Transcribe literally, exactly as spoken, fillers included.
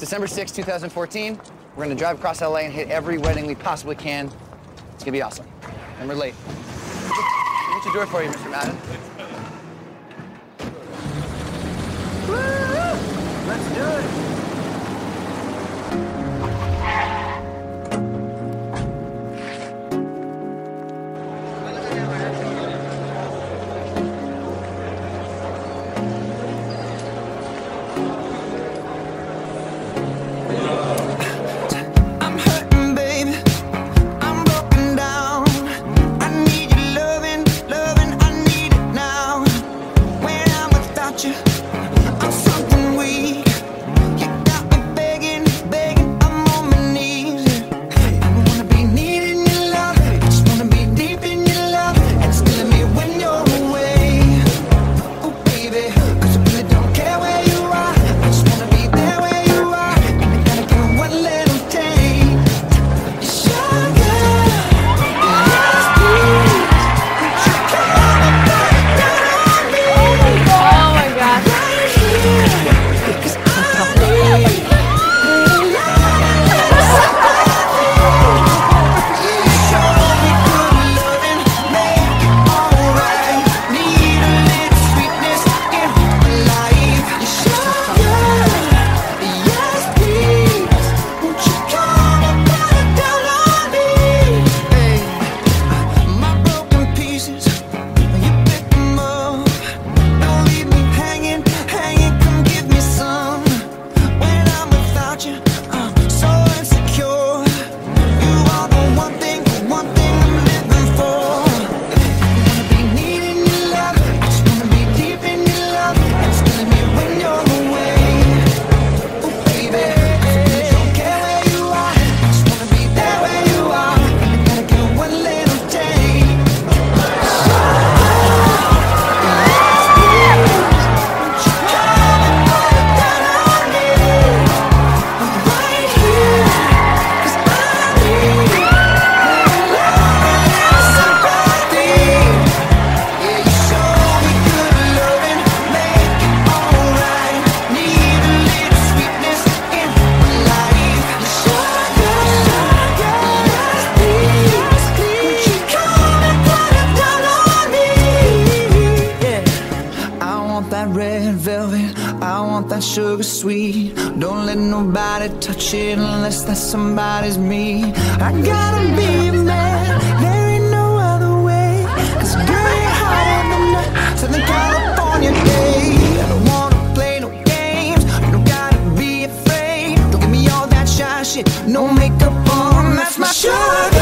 December sixth, two thousand fourteen. We're gonna drive across L A and hit every wedding we possibly can. It's gonna be awesome. And we're late. What's your door for you, Mister Madden? Woo! Let's do it. That sugar sweet, don't let nobody touch it unless that somebody's me. I gotta be a man, there ain't no other way, 'cause girl, you're hotter than that Southern California day. I don't wanna play no games, you don't gotta be afraid. Don't give me all that shy shit, no makeup on, that's my sugar.